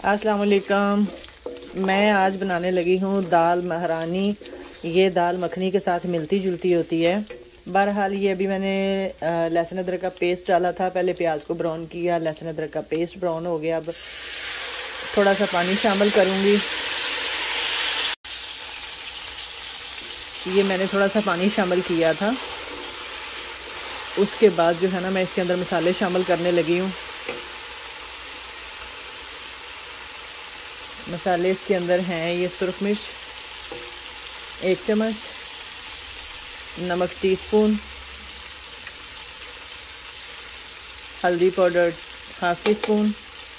अस्सलाम वालेकुम। मैं आज बनाने लगी हूँ दाल महारानी। ये दाल मखनी के साथ मिलती जुलती होती है। बहरहाल ये अभी मैंने लहसुन अदरक का पेस्ट डाला था, पहले प्याज को ब्राउन किया, लहसुन अदरक का पेस्ट ब्राउन हो गया। अब थोड़ा सा पानी शामिल करूँगी। ये मैंने थोड़ा सा पानी शामिल किया था। उसके बाद जो है ना, मैं इसके अंदर मसाले शामिल करने लगी हूँ। मसाले इसके अंदर हैं ये सुरख मिर्च 1 चम्मच, नमक टीस्पून, हल्दी पाउडर 1/2 टीस्पून,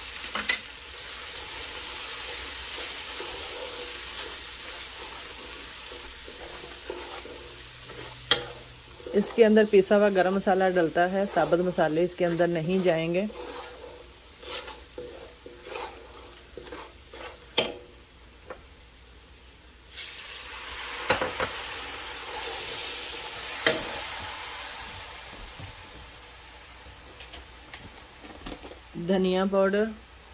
इसके अंदर पिसा हुआ गरम मसाला डलता है। साबुत मसाले इसके अंदर नहीं जाएंगे। धनिया पाउडर,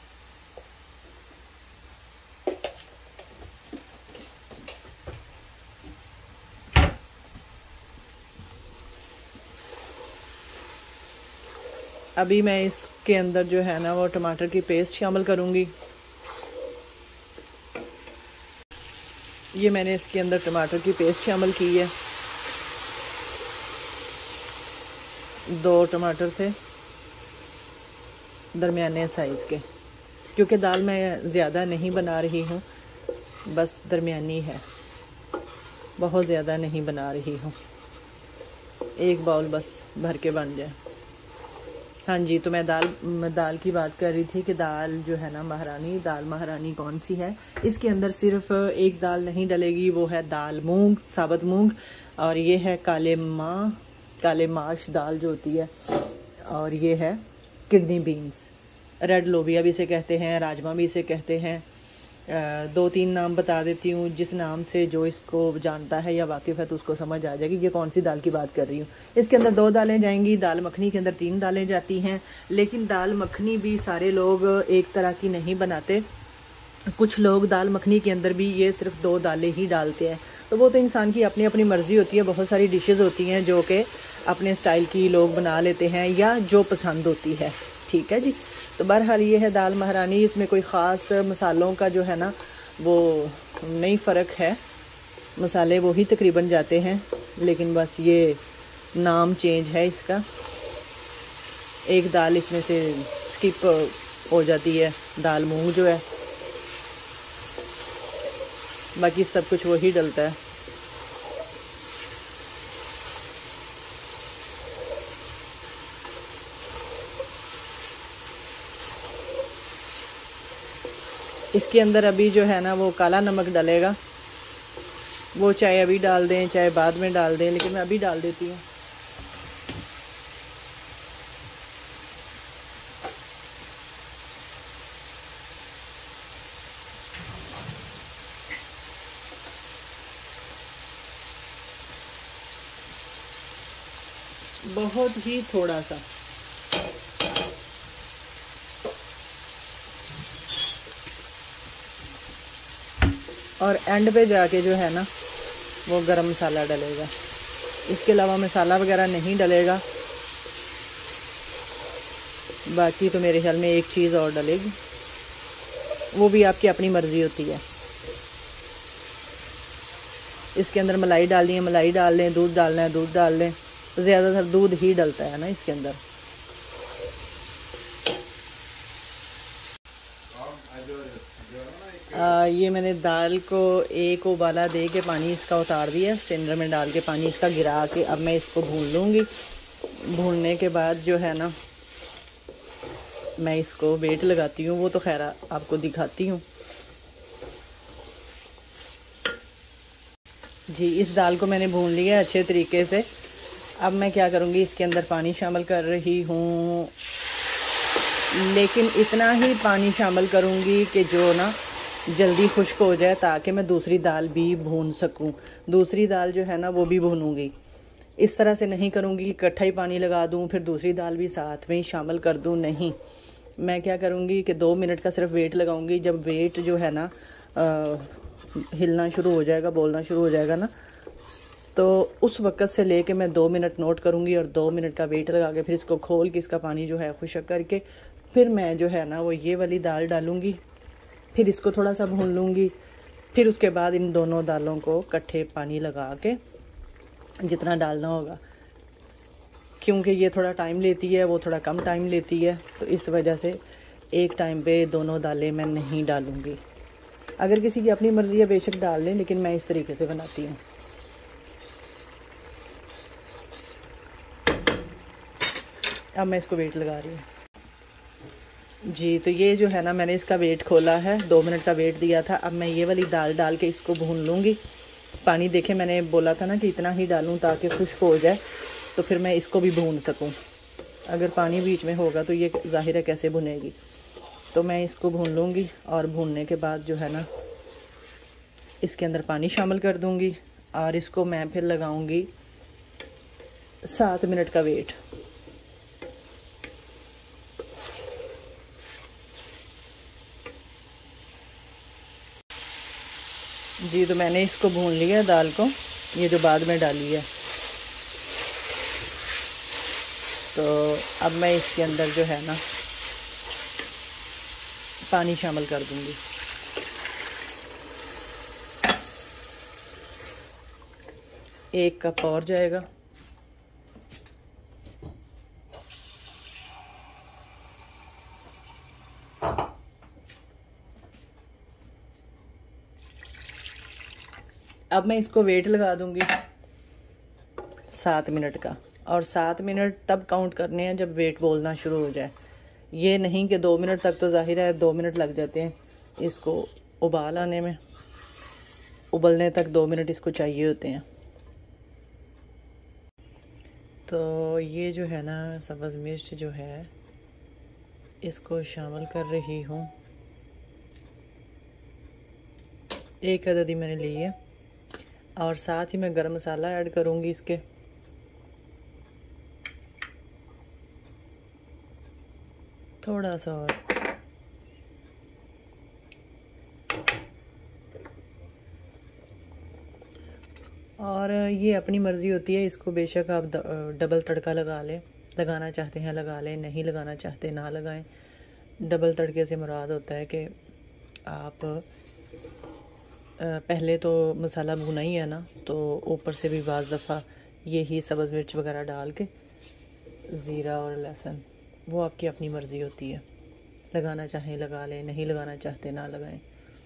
अभी मैं इसके अंदर जो है ना वो टमाटर की पेस्ट शामिल करूँगी। ये मैंने इसके अंदर टमाटर की पेस्ट शामिल की है। 2 टमाटर थे दरमियाने साइज़ के, क्योंकि दाल मैं ज़्यादा नहीं बना रही हूँ, बस दरमियानी है, बहुत ज़्यादा नहीं बना रही हूँ। 1 बाउल बस भर के बन जाए। हाँ जी, तो मैं दाल की बात कर रही थी कि दाल जो है ना दाल महारानी कौन सी है। इसके अंदर सिर्फ एक दाल नहीं डलेगी, वो है दाल मूंग, साबुत मूंग, और ये है काले माश दाल जो होती है, और ये है किडनी बीन्स, रेड लोबिया भी इसे कहते हैं, राजमा भी इसे कहते हैं। 2-3 नाम बता देती हूँ, जिस नाम से जो इसको जानता है या वाकिफ़ है तो उसको समझ आ जाएगी ये कौन सी दाल की बात कर रही हूँ। इसके अंदर 2 दालें जाएंगी। दाल मखनी के अंदर 3 दालें जाती हैं, लेकिन दाल मखनी भी सारे लोग एक तरह की नहीं बनाते। कुछ लोग दाल मखनी के अंदर भी ये सिर्फ 2 दालें ही डालते हैं, तो वो तो इंसान की अपनी अपनी मर्ज़ी होती है। बहुत सारी डिशेज़ होती हैं जो कि अपने स्टाइल की लोग बना लेते हैं या जो पसंद होती है। ठीक है जी। तो बहरहाल ये है दाल महारानी। इसमें कोई ख़ास मसालों का जो है ना वो नहीं फ़र्क है, मसाले वो ही तकरीबन जाते हैं, लेकिन बस ये नाम चेंज है इसका। एक दाल इसमें से स्किप हो जाती है, दाल मूंग जो है, बाकी सब कुछ वही डलता है। इसके अंदर अभी जो है ना वो काला नमक डलेगा, वो चाहे अभी डाल दें चाहे बाद में डाल दें, लेकिन मैं अभी डाल देती हूँ। बहुत ही थोड़ा सा। और एंड पे जाके जो है ना वो गरम मसाला डलेगा। इसके अलावा मसाला वगैरह नहीं डलेगा। बाकी तो मेरे ख्याल में एक चीज़ और डलेगी, वो भी आपकी अपनी मर्ज़ी होती है। इसके अंदर मलाई डालनी है मलाई डाल लें, दूध डालना है दूध डाल लें। ज़्यादातर दूध ही डलता है ना इसके अंदर। ये मैंने दाल को एक उबाला दे के पानी इसका उतार दिया, स्ट्रेनर में डाल के पानी इसका गिरा के अब मैं इसको भून लूँगी। भूनने के बाद जो है ना मैं इसको वेट लगाती हूँ, वो तो खैर आपको दिखाती हूँ। जी, इस दाल को मैंने भून लिया अच्छे तरीके से। अब मैं क्या करूँगी, इसके अंदर पानी शामिल कर रही हूँ, लेकिन इतना ही पानी शामिल करूँगी कि जो ना जल्दी खुश्क हो जाए, ताकि मैं दूसरी दाल भी भून सकूं। दूसरी दाल जो है ना वो भी भूनूंगी। इस तरह से नहीं करूंगी कि इकट्ठा ही पानी लगा दूं फिर दूसरी दाल भी साथ में ही शामिल कर दूं, नहीं। मैं क्या करूँगी कि 2 मिनट का सिर्फ वेट लगाऊंगी। जब वेट जो है ना हिलना शुरू हो जाएगा, बोलना शुरू हो जाएगा ना, तो उस वक्त से लेके मैं 2 मिनट नोट करूँगी और 2 मिनट का वेट लगा के फिर इसको खोल के इसका पानी जो है खुशक करके फिर मैं जो है ना वो ये वाली दाल डालूँगी। फिर इसको थोड़ा सा भून लूँगी। फिर उसके बाद इन दोनों दालों को इकट्ठे पानी लगा के जितना डालना होगा, क्योंकि ये थोड़ा टाइम लेती है, वो थोड़ा कम टाइम लेती है, तो इस वजह से एक टाइम पे दोनों दालें मैं नहीं डालूँगी। अगर किसी की अपनी मर्ज़ी है बेशक डाल लें, लेकिन मैं इस तरीके से बनाती हूँ। अब मैं इसको वेट लगा रही हूँ जी। तो ये जो है ना मैंने इसका वेट खोला है, 2 मिनट का वेट दिया था। अब मैं ये वाली दाल डाल के इसको भून लूँगी। पानी देखें, मैंने बोला था ना कि इतना ही डालूँ ताकि खुश्क हो जाए, तो फिर मैं इसको भी भून सकूँ। अगर पानी बीच में होगा तो ये ज़ाहिर है कैसे भुनेगी। तो मैं इसको भून लूँगी और भूनने के बाद जो है ना इसके अंदर पानी शामिल कर दूँगी और इसको मैं फिर लगाऊँगी 7 मिनट का वेट। जी, तो मैंने इसको भून लिया दाल को, ये जो बाद में डाली है। तो अब मैं इसके अंदर जो है ना पानी शामिल कर दूंगी। एक कप और जाएगा। अब मैं इसको वेट लगा दूंगी 7 मिनट का, और 7 मिनट तब काउंट करने हैं जब वेट बोलना शुरू हो जाए। ये नहीं कि 2 मिनट तक, तो जाहिर है 2 मिनट लग जाते हैं इसको उबाल आने में। उबलने तक 2 मिनट इसको चाहिए होते हैं। तो ये जो है ना सब्ज़ मिर्च जो है इसको शामिल कर रही हूँ। एक अदद ही मैंने ली है, और साथ ही मैं गरम मसाला ऐड करूँगी इसके। थोड़ा सा और ये अपनी मर्ज़ी होती है, इसको बेशक आप डबल तड़का लगा लें, लगाना चाहते हैं लगा लें, नहीं लगाना चाहते ना लगाएं। डबल तड़के से मुराद होता है कि आप पहले तो मसाला भुना ही है ना, तो ऊपर से भी बाज़ दफ़ा यही सब्ज़ मिर्च वगैरह डाल के ज़ीरा और लहसुन, वो आपकी अपनी मर्ज़ी होती है, लगाना चाहें लगा लें, नहीं लगाना चाहते ना लगाएं।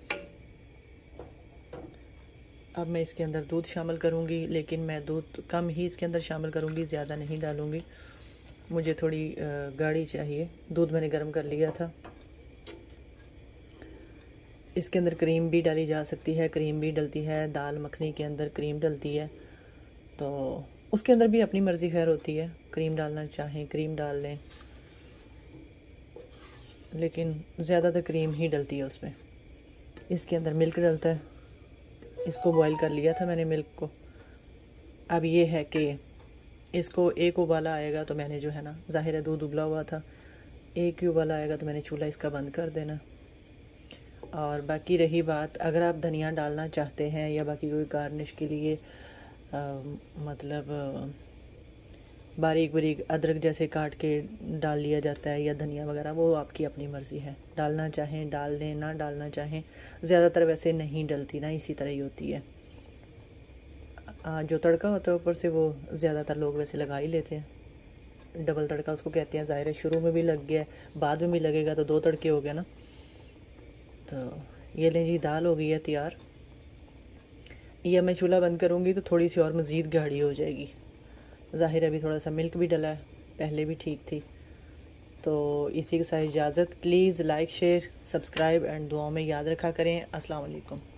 अब मैं इसके अंदर दूध शामिल करूँगी, लेकिन मैं दूध कम ही इसके अंदर शामिल करूँगी, ज़्यादा नहीं डालूँगी। मुझे थोड़ी गाढ़ी चाहिए। दूध मैंने गर्म कर लिया था। इसके अंदर क्रीम भी डाली जा सकती है, क्रीम भी डलती है, दाल मखनी के अंदर क्रीम डलती है, तो उसके अंदर भी अपनी मर्ज़ी खैर होती है। क्रीम डालना चाहें क्रीम डाल लें, लेकिन ज़्यादातर क्रीम ही डलती है उसमें। इसके अंदर मिल्क डलता है। इसको बॉईल कर लिया था मैंने मिल्क को। अब ये है कि इसको एक उबाला आएगा तो मैंने जो है ना, ज़ाहिर है दूध उबला हुआ था, एक ही उबाला आएगा तो मैंने चूल्हा इसका बंद कर देना। और बाकी रही बात, अगर आप धनिया डालना चाहते हैं या बाकी कोई गार्निश के लिए मतलब बारीक बारीक अदरक जैसे काट के डाल लिया जाता है या धनिया वगैरह, वो आपकी अपनी मर्ज़ी है। डालना चाहें डाल लें, ना डालना चाहें। ज़्यादातर वैसे नहीं डलती ना, इसी तरह ही होती है। जो तड़का होता है ऊपर से वो ज़्यादातर लोग वैसे लगा ही लेते हैं। डबल तड़का उसको कहते हैं। ज़ाहिर है शुरू में भी लग गया, बाद में भी लगेगा, तो 2 तड़के हो गए ना। तो ये लें जी, दाल हो गई है तैयार। यह मैं चूल्हा बंद करूँगी तो थोड़ी सी और मज़ीद गाढ़ी हो जाएगी। ज़ाहिर अभी थोड़ा सा मिल्क भी डला है, पहले भी ठीक थी। तो इसी के साथ इजाज़त। Please like share subscribe and दुआओं में याद रखा करें। अस्सलाम वालेकुम।